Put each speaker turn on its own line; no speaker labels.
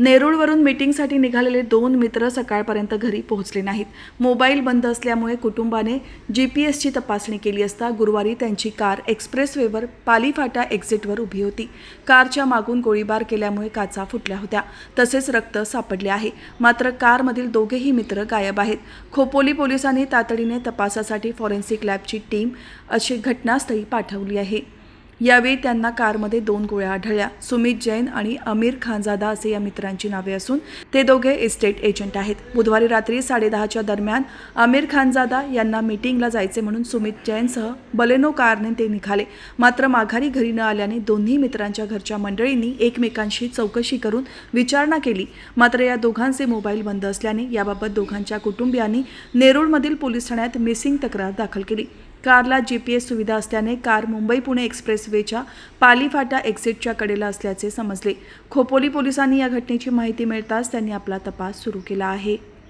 नेरूळवरून मीटिंगसाठी निघालेले 2 मित्र सकाळपर्यंत घरी पोहोचले नाहीत। मोबाईल बंद असल्यामुळे कुटुंबाने जीपीएसची तपासणी केली असता गुरुवारी त्यांची कार एक्सप्रेसवेवर पालीफाटा एक्झिटवर उभी होती। कारच्या मागून गोळीबार केल्यामुळे काचा फुटल्या होत्या, तसेच रक्त सापडले आहे। मात्र कारमधील दोघेही मित्र गायब आहेत। खोपोली पोलिसांनी तातडीने तपासासाठी फॉरेन्सिक लॅबची टीम अशी घटनास्थळी पाठवली आहे। यावेळी त्यांना कारमध्ये 2 गोळ्या आढळल्या। सुमित जैन आणि आमिर खानजादा असे या मित्रांची नावे असून ते दोघे इस्टेट एजंट आहेत। बुधवारी रात्री 10:30च्या दरम्यान आमिर खानजादा यांना मीटिंगला जायचे म्हणून सुमित जैनसह बलेनो कारने ते निघाले। मात्र माघारी घरी न आल्याने दोन्ही मित्रांच्या घरच्या मंडळींनी एकमेकांशी चौकशी करून विचारणा केली। मात्र या दोघांचे मोबाईल बंद असल्याने याबाबत दोघांच्या कुटुंबियांनी नेरूळमधील पोलीस ठाण्यात मिसिंग तक्रार दाखल केली। कारला जीपीएस सुविधा असल्याने कार मुंबई-पुणे एक्सप्रेसवेच्या पालीफाटा एक्झिटच्या कडेला असल्याचे समजले। खोपोली पोलिसांनी या घटनेची माहिती मिळताच त्यांनी आपला तपास सुरू केला आहे।